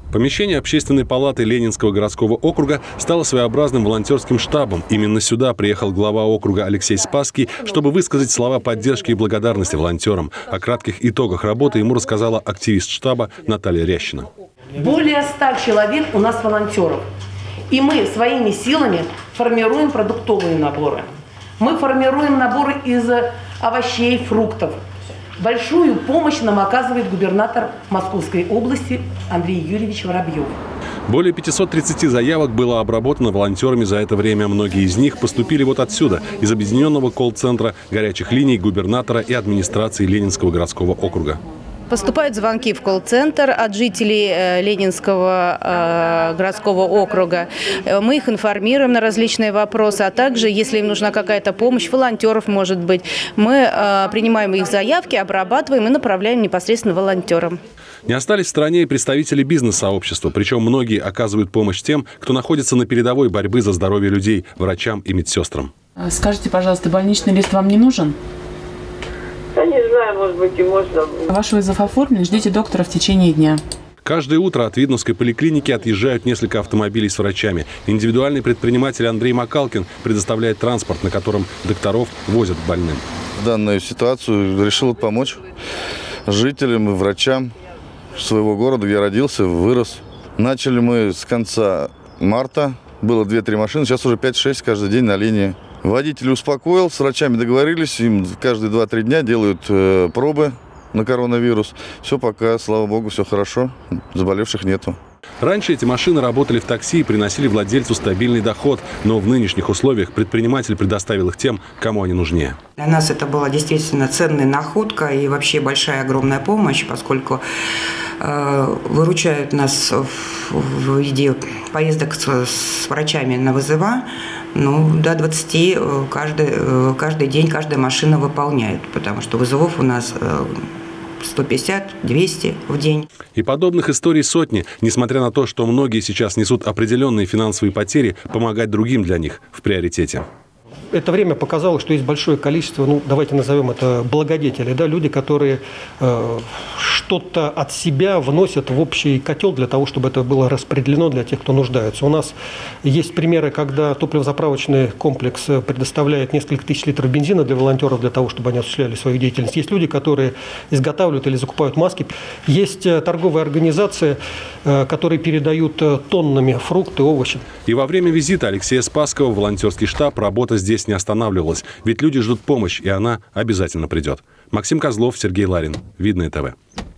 Помещение Общественной палаты Ленинского городского округа стало своеобразным волонтерским штабом. Именно сюда приехал глава округа Алексей Спасский, чтобы высказать слова поддержки и благодарности волонтерам. О кратких итогах работы ему рассказала активист штаба Наталья Рящина. Более 100 человек у нас волонтеров. И мы своими силами формируем продуктовые наборы. Мы формируем наборы из овощей, фруктов. Большую помощь нам оказывает губернатор Московской области Андрей Юрьевич Воробьев. Более 530 заявок было обработано волонтерами за это время. Многие из них поступили вот отсюда, из объединенного колл-центра горячих линий губернатора и администрации Ленинского городского округа. Поступают звонки в колл-центр от жителей Ленинского городского округа. Мы их информируем на различные вопросы, а также, если им нужна какая-то помощь, волонтеров, может быть, мы принимаем их заявки, обрабатываем и направляем непосредственно волонтерам. Не остались в стороне и представители бизнес-сообщества, причем многие оказывают помощь тем, кто находится на передовой борьбы за здоровье людей, врачам и медсестрам. Скажите, пожалуйста, больничный лист вам не нужен? Я не знаю, может быть, и можно. Ваш вызов оформлен, ждите доктора в течение дня. Каждое утро от Видновской поликлиники отъезжают несколько автомобилей с врачами. Индивидуальный предприниматель Андрей Макалкин предоставляет транспорт, на котором докторов возят к больным. В данную ситуацию решил помочь жителям и врачам своего города, где я родился, вырос. Начали мы с конца марта. Было 2-3 машины, сейчас уже 5-6 каждый день на линии. Водитель успокоил, с врачами договорились, им каждые 2-3 дня делают пробы на коронавирус. Все пока, слава богу, все хорошо, заболевших нету. Раньше эти машины работали в такси и приносили владельцу стабильный доход, но в нынешних условиях предприниматель предоставил их тем, кому они нужнее. Для нас это была действительно ценная находка и вообще большая огромная помощь, поскольку выручают нас в виде поездок с врачами на вызова. До 20 каждый день каждая машина выполняет, потому что вызовов у нас 150-200 в день. И подобных историй сотни. Несмотря на то, что многие сейчас несут определенные финансовые потери, помогать другим для них в приоритете. Это время показало, что есть большое количество, давайте назовем это благодетели, люди, которые что-то от себя вносят в общий котел для того, чтобы это было распределено для тех, кто нуждается. У нас есть примеры, когда топливозаправочный комплекс предоставляет несколько тысяч литров бензина для волонтеров, для того, чтобы они осуществляли свою деятельность. Есть люди, которые изготавливают или закупают маски. Есть торговые организации, которые передают тоннами фрукты, овощи. И во время визита Алексея Спасского в волонтерский штаб работа здесь не останавливалась. Ведь люди ждут помощь, и она обязательно придет. Максим Козлов, Сергей Ларин. Видное ТВ.